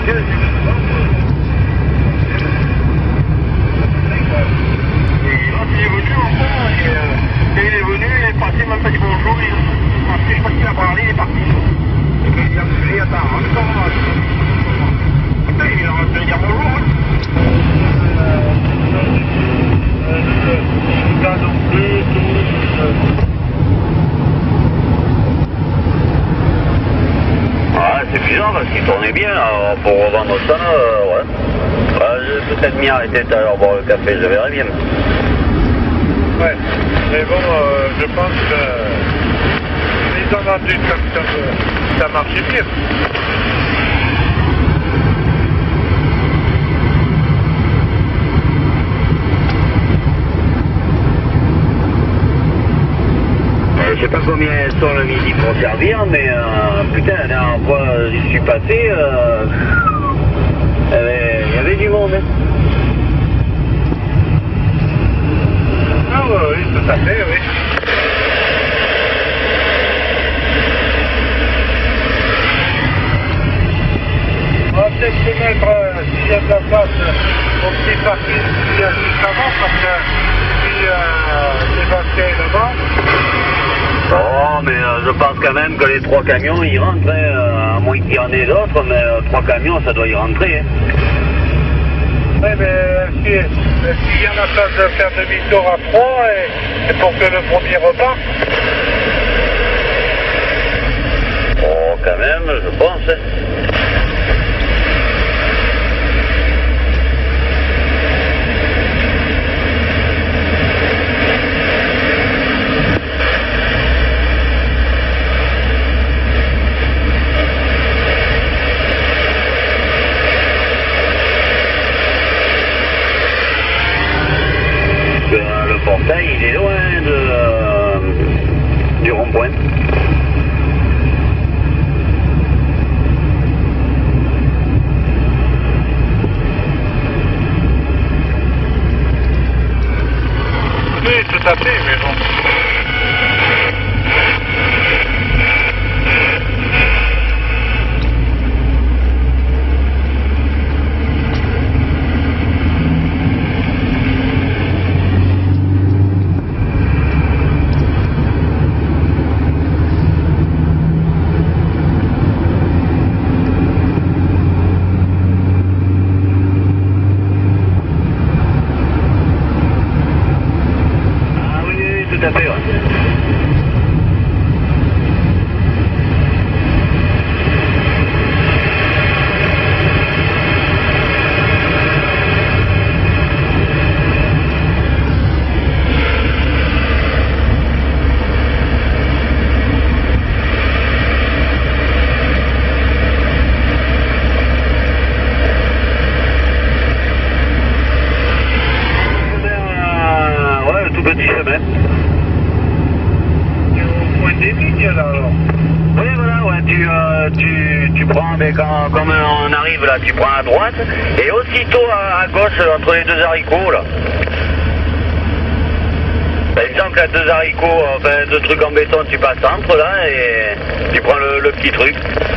Il est venu enfin, et il est venu, il est passé, même pas dit bonjour, je sais pas qu'il a parlé, il est parti. Et puis il a appelé, attends, encore, il a rentré dire bonjour. Ah, c'est suffisant parce qu'il tournait bien, alors pour revendre ça, ouais. Je vais peut-être m'y arrêter tout à l'heure boire le café, je verrai bien. Ouais, mais bon, je pense que les ont vendu comme ça marchait bien. Je sais pas combien elles sont le midi pour servir, mais putain, la dernière fois j'y suis passé, il y avait du monde. Hein. Ah oui, tout à fait, oui. On va peut-être se mettre, s'il y a de la place, au petit parking qui est juste avant, parce que puis les bâtiments là-bas. Oh, mais je pense quand même que les 3 camions y rentrent, hein, à moins qu'il y en ait d'autres, mais 3 camions ça doit y rentrer. Hein. Oui, mais s'il y a la place de faire demi-tour à 3 et pour que le premier reparte. Oh, quand même, je pense. Hein. Le portail, il est loin du rond-point. Oui, tout à fait, mais bon. Tout à fait, ouais. Ouais, le tout petit chemin. Des lignes là alors. Oui, voilà, ouais, tu prends, mais quand on arrive là, tu prends à droite, et aussitôt à gauche, entre les 2 haricots là. Par exemple, là, 2 haricots, enfin 2 trucs en béton, tu passes entre là, et tu prends le petit truc.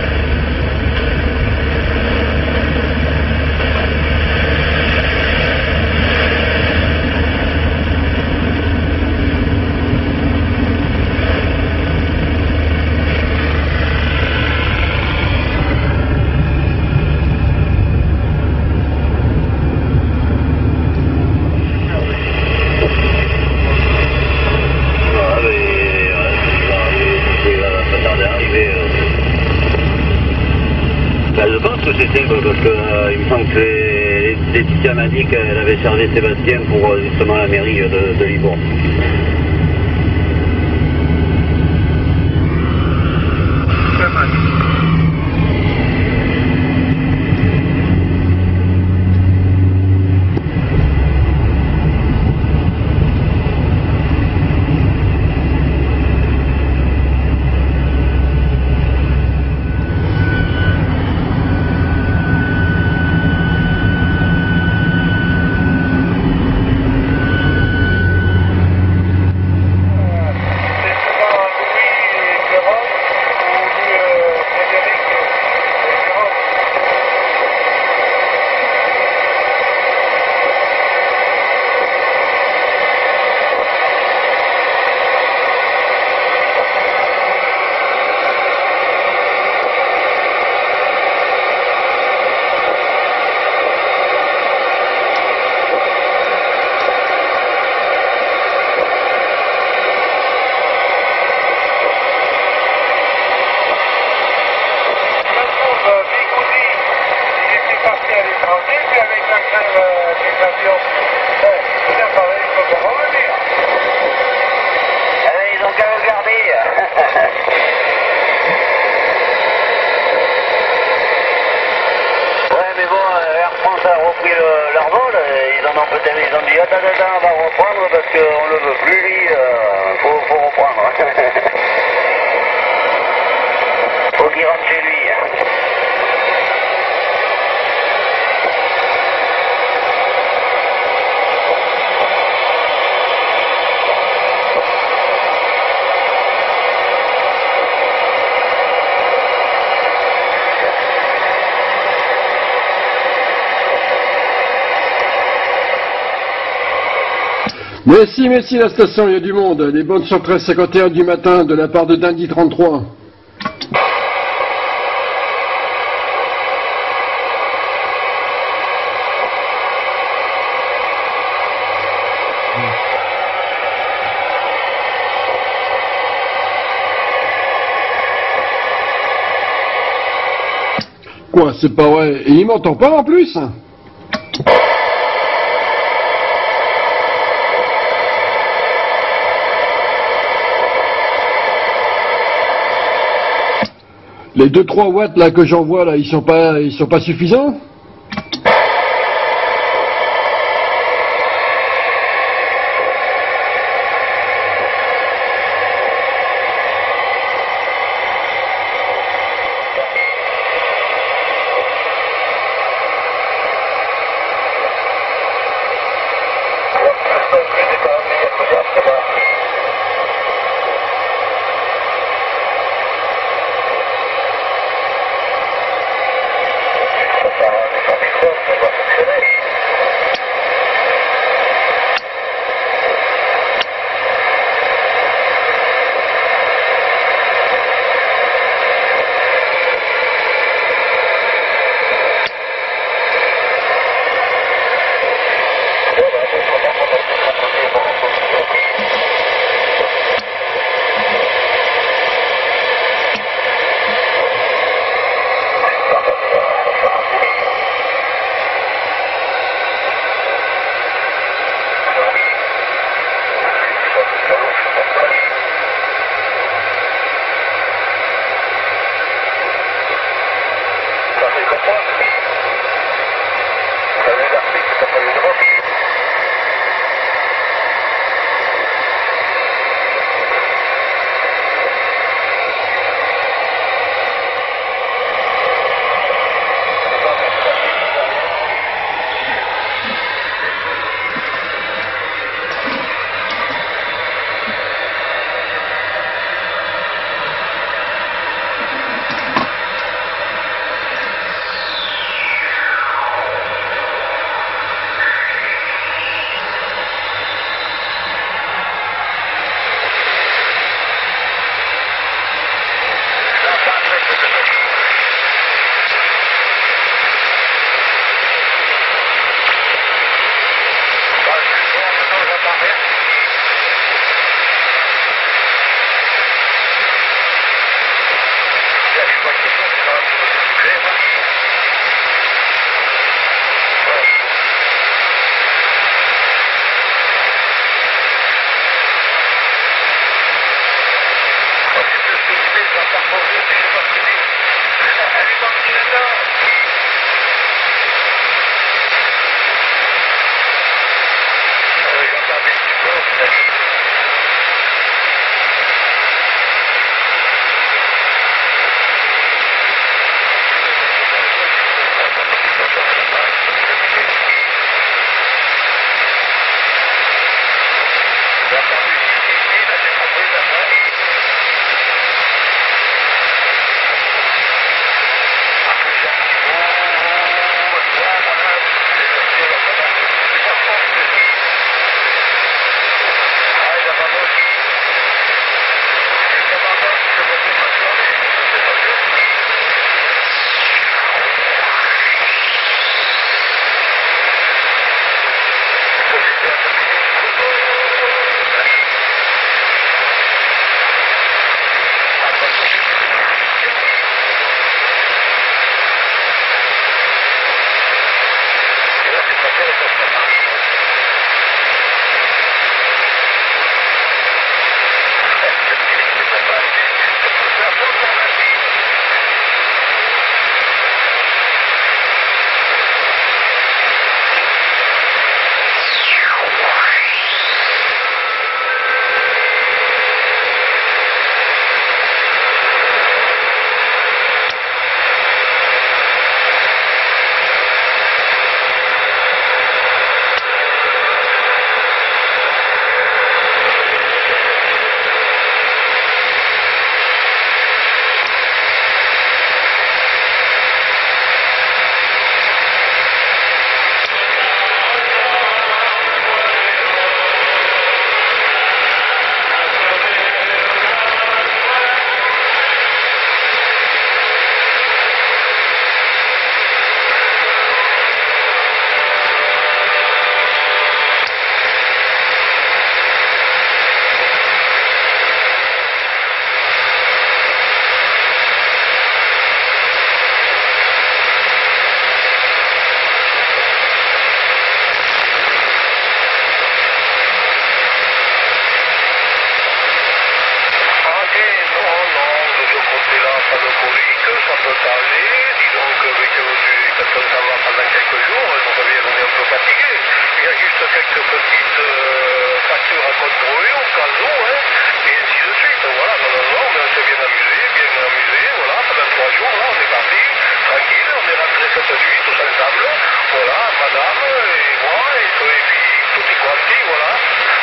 Je pense que c'était parce que il me semble que Laetitia m'a dit qu'elle avait chargé Sébastien pour justement la mairie de Libourne. l'avion. C'est pareil, il faut pas revenir. Ils ont qu'à le garder. Ouais, mais bon, Air France a repris leur vol. Ils ont dit attends, on va reprendre parce qu'on le veut plus, lui. Faut reprendre. Faut qu'il rentre chez lui. Merci, la station, il y a du monde. Les bonnes sur 13h51 du matin de la part de Dindy 33. Quoi, c'est pas vrai? Et il m'entend pas en plus? Les 2-3 watts là que j'envoie là, ils sont pas suffisants? quelques jours, vous savez, on est un peu fatigué. Il y a juste quelques petites factures à contrôler au cas où, hein, et ainsi de suite. Voilà, non, mais on s'est bien amusé, voilà, pendant 3 jours, là, on est parti, tranquille, on est rentré cette nuit, tous ensemble, voilà, madame, et moi, et puis tout est quanti, voilà.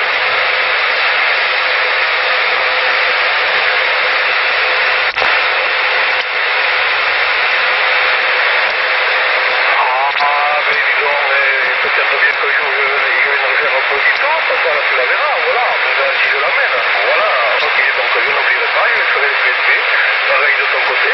Peut-être bien que je vais faire un peu du temps, ça tu la verras, voilà, si je l'amène, voilà, ok, donc je n'oublierai pas, je ferai le PSP, pareil de ton côté.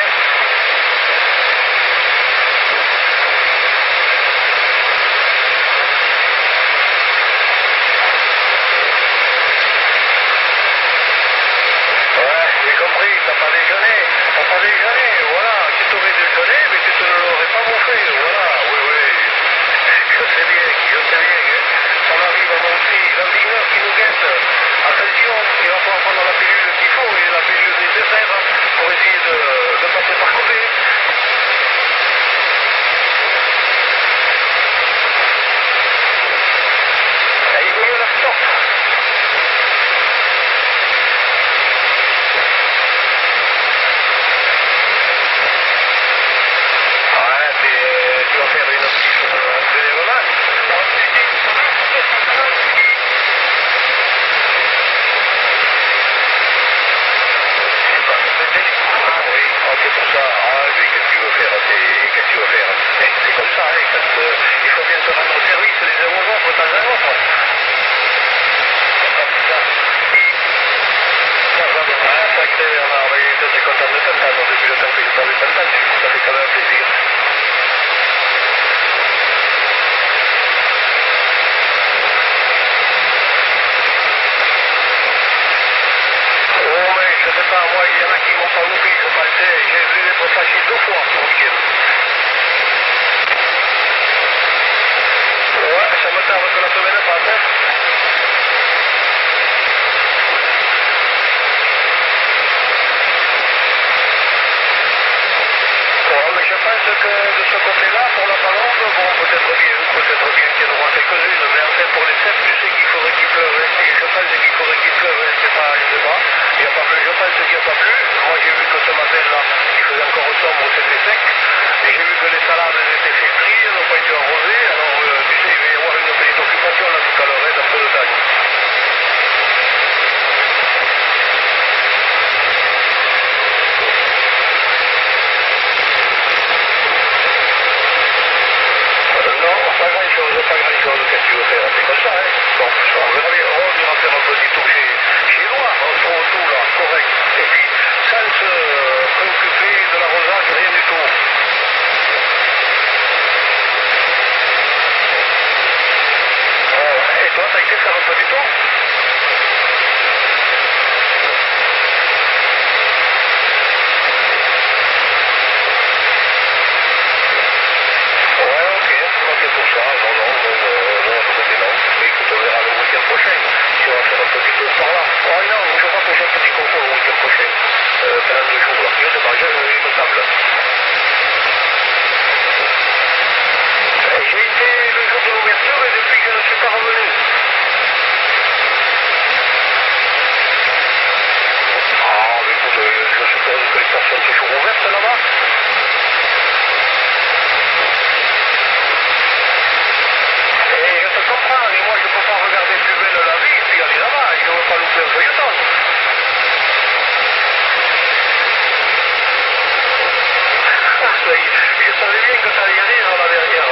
Ouais, j'ai compris, t'as pas déjeuné, voilà, tu t'aurais déjeuné, mais tu te l'aurais pas bouffé, voilà, oui. Je sais bien, hein. Ça m'arrive à moi aussi, l'ambineur qui nous guette. Attention, il va falloir prendre la pilule qu'il faut et la pilule nécessaire pour essayer de passer par côté. Et il veut la stop. Ouais, tu vas faire une prélèvement. C'est pour ça, qu'est-ce que tu veux faire? C'est comme ça, hein, il faut bien se rendre service les uns aux autres, de temps à autre. Je suis content de t'entendre, depuis le temps que je t'avais entendu, ça fait quand même plaisir. Oh, mais je sais pas, moi, il y en a qui m'ont pas loupé, je pensais, j'ai vu les passagers 2 fois ce week-end. Ouais, ça me tarde que la semaine passe. Mais je pense que de ce côté-là, pour la Palombe, bon, peut-être bien qu'il y en aura quelques-unes, mais enfin pour les sept, tu sais qu'il faudrait qu'il pleuve, hein. Je pense qu'il faudrait qu'il pleuve, hein. C'est pas, je sais pas, il n'y a pas plu, je pense qu'il n'y a pas plu. Moi j'ai vu que ce matin-là, il faisait encore sombre, c'était sec, et j'ai vu que les salades étaient fait frire, elles n'ont pas été arrosées, alors tu sais, il va y avoir une petite occupation là tout à l'heure, hein, dans peu de temps. Pas grand-chose, qu'est-ce que tu veux faire? C'est comme ça, hein. Bon, on verra bien, on ira faire un petit tour chez Loire, on trouve tout là, correct. Et puis, sans se préoccuper de l'arrosage, rien du tout. Et toi, t'as été faire un petit tour? Pour ça, non, mais écoute, on verra le week-end prochain, si on va faire un petit tour par là. Oh non, je crois que j'ai un petit concours le week-end prochain, pendant 2 jours, je sais pas, il me semble. J'ai été le jour de l'ouverture et depuis je ne suis pas revenu. Ah, mais écoute, je suppose que les portes sont toujours ouvertes là-bas. Je comprends, mais moi je peux pas regarder plus belle la vie et puis aller là-bas, je ne veux pas louper un feuilleton. Je savais bien que ça allait y aller dans la verrière.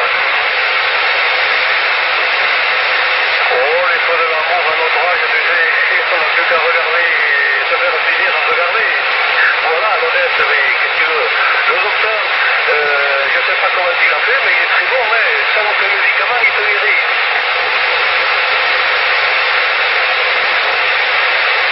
Oh, les feux de l'amour à notre âge, tu sais, on n'a plus qu'à regarder et se faire plaisir à regarder. Voilà, l'honnête, mais qu'est-ce que tu veux? Le docteur, je ne sais pas comment il a fait, mais il est très bon, mais sans aucun médicament, il te guérit.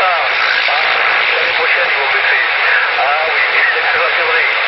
ça. L'année prochaine, ils vont baisser. Ah oui, c'est vrai.